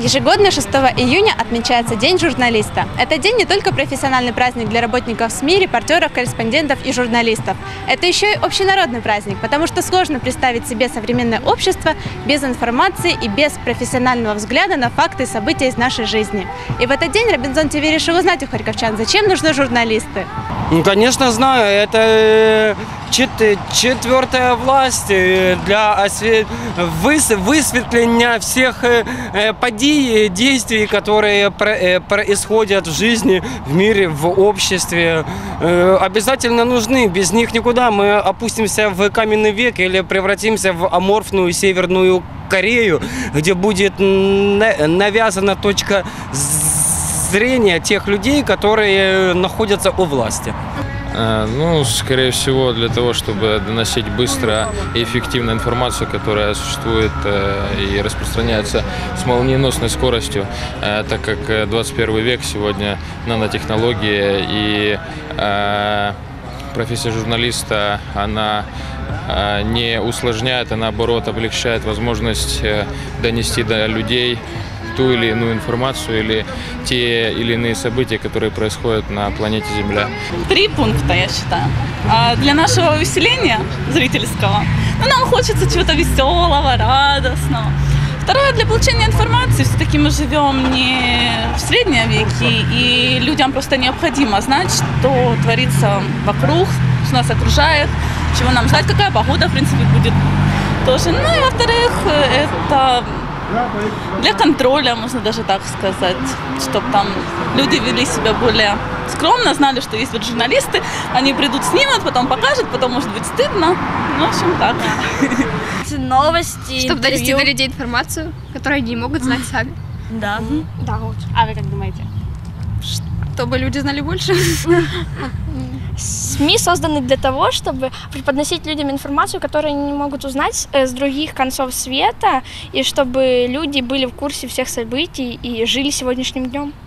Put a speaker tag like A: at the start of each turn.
A: Ежегодно 6 июня отмечается День журналиста. Это день не только профессиональный праздник для работников СМИ, репортеров, корреспондентов и журналистов. Это еще и общенародный праздник, потому что сложно представить себе современное общество без информации и без профессионального взгляда на факты и события из нашей жизни. И в этот день Робинзон ТВ решил узнать у харьковчан, зачем нужны журналисты.
B: Ну, конечно, знаю. Это четвертая власть для высветления всех подій, действий, которые происходят в жизни, в мире, в обществе. Обязательно нужны. Без них никуда. Мы опустимся в каменный век или превратимся в аморфную Северную Корею, где будет навязана точка зрения тех людей, которые находятся у власти.
C: Ну, скорее всего, для того, чтобы доносить быстро и эффективно информацию, которая существует и распространяется с молниеносной скоростью, так как 21 век сегодня нанотехнологии и профессия журналиста, она не усложняет, а наоборот облегчает возможность донести до людей ту или иную информацию или те или иные события, которые происходят на планете Земля.
D: 3 пункта, я считаю. Для нашего увеселения зрительского, нам хочется чего-то веселого, радостного. Второе, для получения информации. Все-таки мы живем не в среднем веке, и людям просто необходимо знать, что творится вокруг, что нас окружает, чего нам ждать, какая погода, в принципе, будет тоже. Ну и во-вторых, это для контроля, можно даже так сказать, чтобы там люди вели себя более скромно, знали, что есть вот журналисты, они придут, снимут, потом покажут, потом может быть стыдно. Ну, в общем, так.
E: Новости,
F: чтобы донести до людей информацию, которую они не могут знать сами.
E: Да.
F: Да, вот.
A: А вы как думаете?
F: Чтобы люди знали больше.
E: СМИ созданы для того, чтобы преподносить людям информацию, которую они не могут узнать с других концов света, и чтобы люди были в курсе всех событий и жили сегодняшним днем.